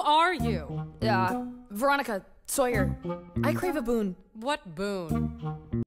are you? Veronica, Sawyer, I crave a boon. What boon?